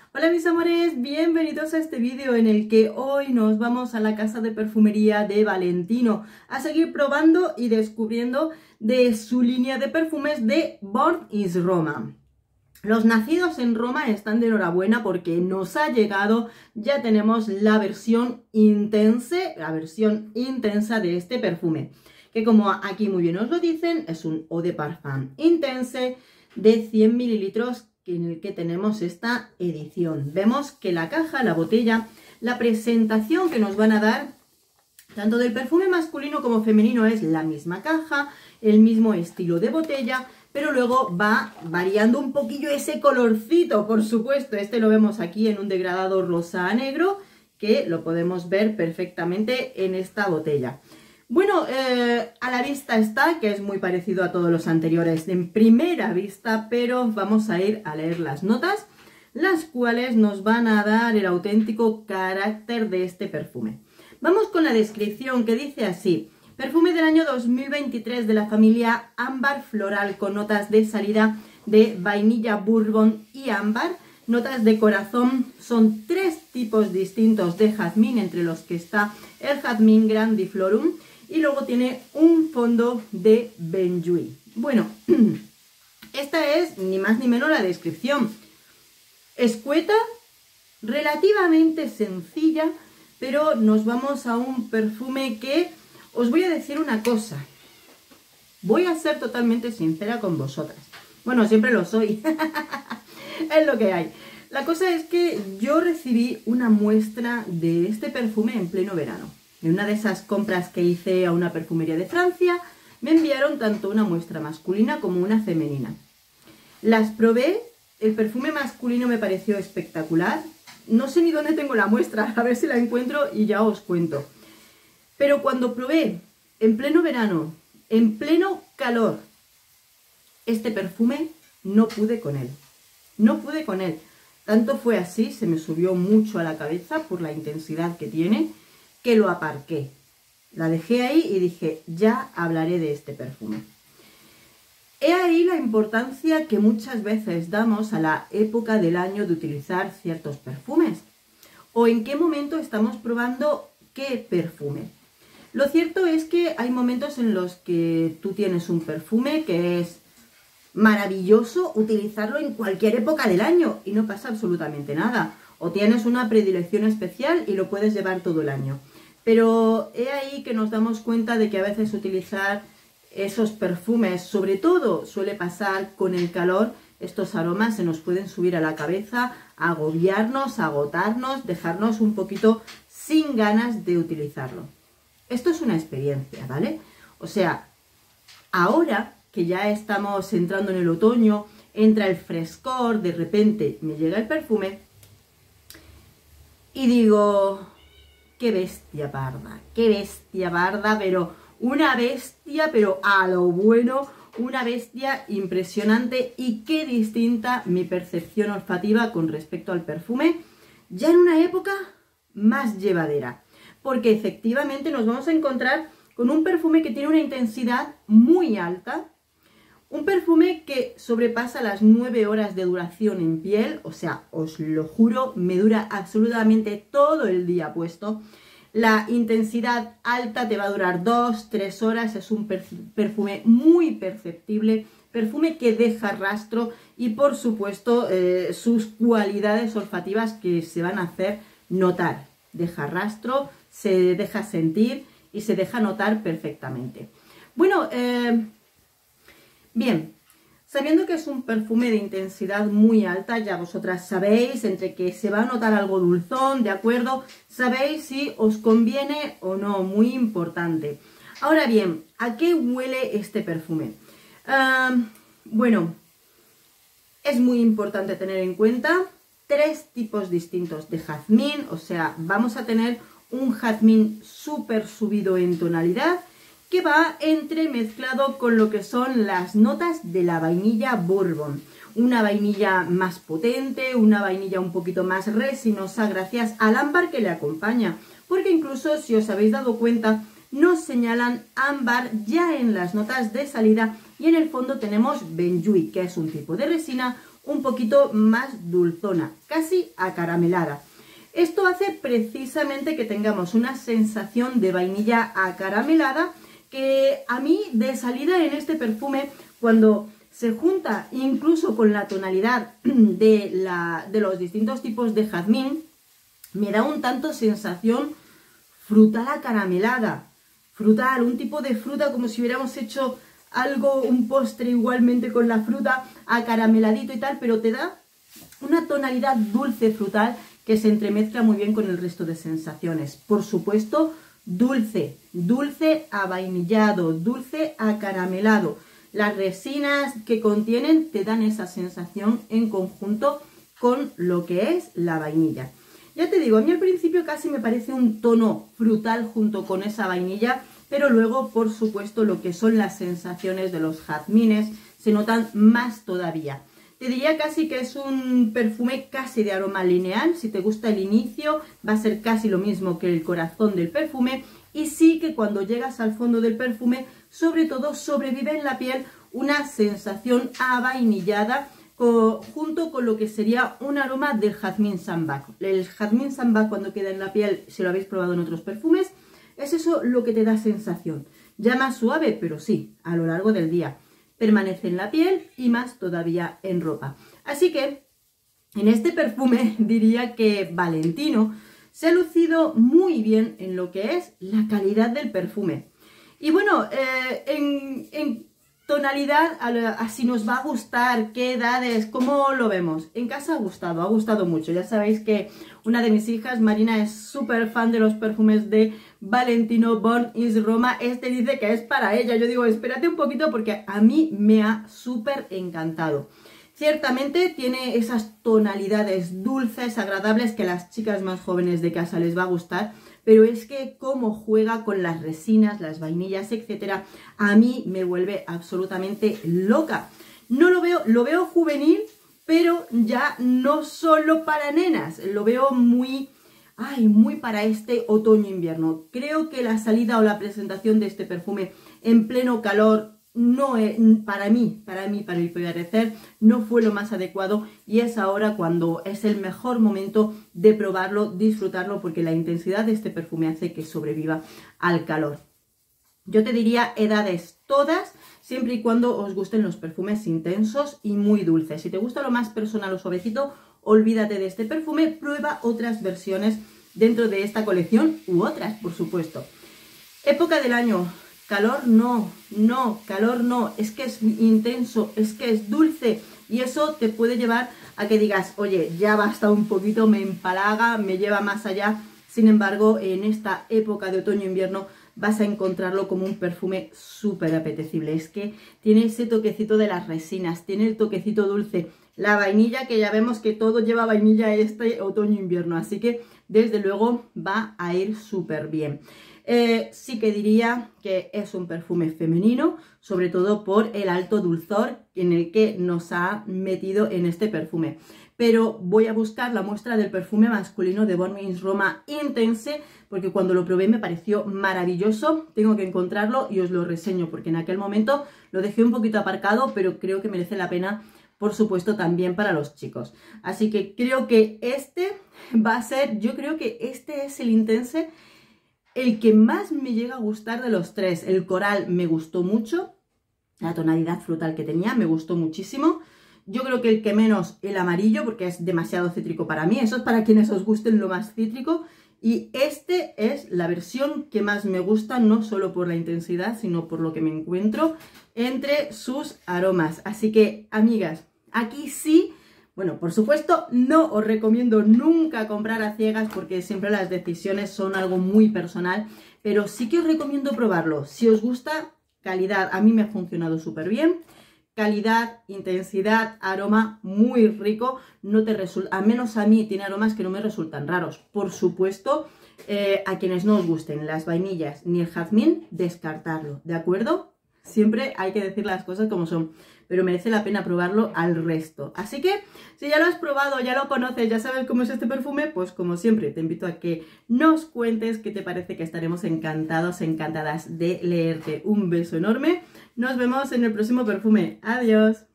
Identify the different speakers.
Speaker 1: Hola mis amores, bienvenidos a este vídeo en el que hoy nos vamos a la casa de perfumería de Valentino a seguir probando y descubriendo de su línea de perfumes de Born in Roma. Los nacidos en Roma están de enhorabuena porque nos ha llegado, ya tenemos la versión intensa de este perfume, que como aquí muy bien os lo dicen, es un Eau de Parfum Intense de 100 mililitros en el que tenemos esta edición. Vemos que la caja, la botella, la presentación que nos van a dar, tanto del perfume masculino como femenino, es la misma caja, el mismo estilo de botella, pero luego va variando un poquillo ese colorcito, por supuesto. Este lo vemos aquí en un degradado rosa a negro, que lo podemos ver perfectamente en esta botella. Bueno, a la vista está, que es muy parecido a todos los anteriores en primera vista, pero vamos a ir a leer las notas, las cuales nos van a dar el auténtico carácter de este perfume. Vamos con la descripción, que dice así: perfume del año 2023 de la familia ámbar floral, con notas de salida de vainilla, bourbon y ámbar. Notas de corazón, son 3 tipos distintos de jazmín, entre los que está el jazmín grandiflorum, y luego tiene un fondo de benjuí. Bueno, esta es ni más ni menos la descripción. Escueta, relativamente sencilla, pero nos vamos a un perfume que os voy a decir una cosa. Voy a ser totalmente sincera con vosotras. Bueno, siempre lo soy. Es lo que hay. La cosa es que yo recibí una muestra de este perfume en pleno verano. En una de esas compras que hice a una perfumería de Francia, me enviaron tanto una muestra masculina como una femenina. Las probé, el perfume masculino me pareció espectacular. No sé ni dónde tengo la muestra, a ver si la encuentro y ya os cuento. Pero cuando probé en pleno verano, en pleno calor, este perfume, no pude con él. No pude con él. Tanto fue así, se me subió mucho a la cabeza por la intensidad que tiene, que lo aparqué. La dejé ahí y dije, ya hablaré de este perfume. He ahí la importancia que muchas veces damos a la época del año de utilizar ciertos perfumes. O en qué momento estamos probando qué perfume. Lo cierto es que hay momentos en los que tú tienes un perfume que es maravilloso utilizarlo en cualquier época del año y no pasa absolutamente nada. O tienes una predilección especial y lo puedes llevar todo el año. Pero he ahí que nos damos cuenta de que a veces utilizar esos perfumes, sobre todo suele pasar con el calor, estos aromas se nos pueden subir a la cabeza, agobiarnos, agotarnos, dejarnos un poquito sin ganas de utilizarlo. Esto es una experiencia, ¿vale? O sea, ahora que ya estamos entrando en el otoño, entra el frescor, de repente me llega el perfume y digo, qué bestia parda, pero una bestia, pero a lo bueno, una bestia impresionante, y qué distinta mi percepción olfativa con respecto al perfume, ya en una época más llevadera, porque efectivamente nos vamos a encontrar con un perfume que tiene una intensidad muy alta, un perfume que sobrepasa las 9 horas de duración en piel, o sea, os lo juro, me dura absolutamente todo el día puesto. La intensidad alta te va a durar 2-3 horas, es un perfume muy perceptible, perfume que deja rastro y por supuesto sus cualidades olfativas que se van a hacer notar. Deja rastro, se deja sentir y se deja notar perfectamente. Bueno, bien, sabiendo que es un perfume de intensidad muy alta, ya vosotras sabéis, entre que se va a notar algo dulzón, ¿de acuerdo? Sabéis si os conviene o no, muy importante. Ahora bien, ¿a qué huele este perfume? Bueno, es muy importante tener en cuenta 3 tipos distintos de jazmín, o sea, vamos a tener un jazmín súper subido en tonalidad, que va entremezclado con lo que son las notas de la vainilla bourbon. Una vainilla más potente, una vainilla un poquito más resinosa gracias al ámbar que le acompaña. Porque incluso, si os habéis dado cuenta, nos señalan ámbar ya en las notas de salida y en el fondo tenemos benjuí, que es un tipo de resina un poquito más dulzona, casi acaramelada. Esto hace precisamente que tengamos una sensación de vainilla acaramelada que a mí de salida en este perfume, cuando se junta incluso con la tonalidad de los distintos tipos de jazmín, me da un tanto sensación frutal acaramelada. Frutal, un tipo de fruta como si hubiéramos hecho algo, un postre igualmente con la fruta, acarameladito y tal, pero te da una tonalidad dulce frutal que se entremezcla muy bien con el resto de sensaciones. Por supuesto, dulce, dulce avainillado, dulce acaramelado. Las resinas que contienen te dan esa sensación en conjunto con lo que es la vainilla. Ya te digo, a mí al principio casi me parece un tono frutal junto con esa vainilla, pero luego, por supuesto, lo que son las sensaciones de los jazmines se notan más todavía. Te diría casi que es un perfume casi de aroma lineal. Si te gusta el inicio, va a ser casi lo mismo que el corazón del perfume. Y sí que cuando llegas al fondo del perfume, sobre todo sobrevive en la piel una sensación avainillada junto con lo que sería un aroma del jazmín sambac. El jazmín sambac cuando queda en la piel, si lo habéis probado en otros perfumes, es eso lo que te da sensación. Ya más suave, pero sí, a lo largo del día. Permanece en la piel y más todavía en ropa. Así que en este perfume diría que Valentino se ha lucido muy bien en lo que es la calidad del perfume. Y bueno, en tonalidad, así nos va a gustar, qué edades, cómo lo vemos. En casa ha gustado mucho. Ya sabéis que una de mis hijas, Marina, es súper fan de los perfumes de Valentino Born in Roma. Este dice que es para ella. Yo digo, espérate un poquito porque a mí me ha súper encantado. Ciertamente tiene esas tonalidades dulces, agradables, que a las chicas más jóvenes de casa les va a gustar, pero es que cómo juega con las resinas, las vainillas, etcétera, a mí me vuelve absolutamente loca. No lo veo juvenil, pero ya no solo para nenas, lo veo muy para este otoño-invierno. Creo que la salida o la presentación de este perfume en pleno calor no es, para mi parecer, no fue lo más adecuado, y es ahora cuando es el mejor momento de probarlo, disfrutarlo, porque la intensidad de este perfume hace que sobreviva al calor. Yo te diría edades todas, siempre y cuando os gusten los perfumes intensos y muy dulces. Si te gusta lo más personal o suavecito, olvídate de este perfume, prueba otras versiones dentro de esta colección u otras, por supuesto. Época del año. Calor no, calor no, es que es intenso, es que es dulce, y eso te puede llevar a que digas, oye, ya basta un poquito, me empalaga, me lleva más allá. Sin embargo, en esta época de otoño-invierno vas a encontrarlo como un perfume súper apetecible. Es que tiene ese toquecito de las resinas, tiene el toquecito dulce, la vainilla, que ya vemos que todo lleva vainilla este otoño-invierno, así que desde luego va a ir súper bien. Sí que diría que es un perfume femenino, sobre todo por el alto dulzor en el que nos ha metido en este perfume. Pero voy a buscar la muestra del perfume masculino de Born in Roma Intense, porque cuando lo probé me pareció maravilloso. Tengo que encontrarlo y os lo reseño, porque en aquel momento lo dejé un poquito aparcado, pero creo que merece la pena, por supuesto, también para los chicos. Así que creo que este va a ser, yo creo que este es el Intense el que más me llega a gustar de los tres. El coral me gustó mucho, la tonalidad frutal que tenía me gustó muchísimo. Yo creo que el que menos, el amarillo, porque es demasiado cítrico para mí. Eso es para quienes os gusten lo más cítrico. Y este es la versión que más me gusta, no solo por la intensidad, sino por lo que me encuentro entre sus aromas. Así que, amigas, aquí sí. Bueno, por supuesto, no os recomiendo nunca comprar a ciegas, porque siempre las decisiones son algo muy personal, pero sí que os recomiendo probarlo. Si os gusta, calidad, a mí me ha funcionado súper bien. Calidad, intensidad, aroma muy rico, no te resulta, al menos a mí tiene aromas que no me resultan raros. Por supuesto, a quienes no os gusten las vainillas ni el jazmín, descartarlo, ¿de acuerdo? Siempre hay que decir las cosas como son, pero merece la pena probarlo al resto. Así que, si ya lo has probado, ya lo conoces, ya sabes cómo es este perfume, pues como siempre, te invito a que nos cuentes qué te parece, que estaremos encantados, encantadas de leerte. Un beso enorme. Nos vemos en el próximo perfume. Adiós.